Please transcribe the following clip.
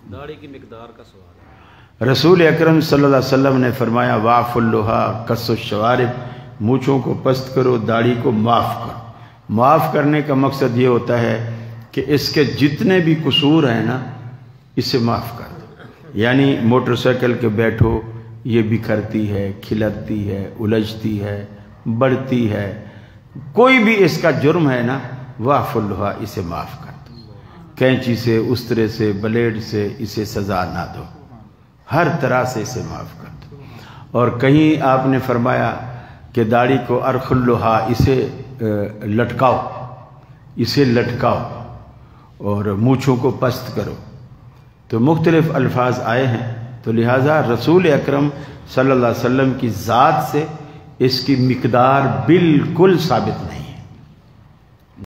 दाढ़ी की मिकदार का सवाल है। रसूल अकरम सल्लल्लाहु अलैहि वसल्लम ने फरमाया वाफुल्लुहा कसुश्शवारिब, मूँछों को पस्त करो, दाढ़ी को माफ़ करो। माफ़ करने का मकसद ये होता है कि इसके जितने भी कसूर हैं ना, इसे माफ़ कर दो। यानी मोटरसाइकिल के बैठो, ये बिखरती है, खिलरती है, उलझती है, बढ़ती है, कोई भी इसका जुर्म है ना, वाफुल्लुहा, इसे माफ़ कर दो। कैंची से, उस्तरे से, ब्लेड से इसे सज़ा ना दो, हर तरह से इसे माफ़ कर दो। और कहीं आपने फरमाया कि दाढ़ी को अरखुल्लुहा, इसे लटकाओ, इसे लटकाओ और मूँछों को पस्त करो। तो मुख्तलिफ अल्फाज आए हैं, तो लिहाजा रसूल अकरम सल्लल्लाहु अलैहि वसल्लम की ज़ात से इसकी मिकदार बिल्कुल साबित नहीं।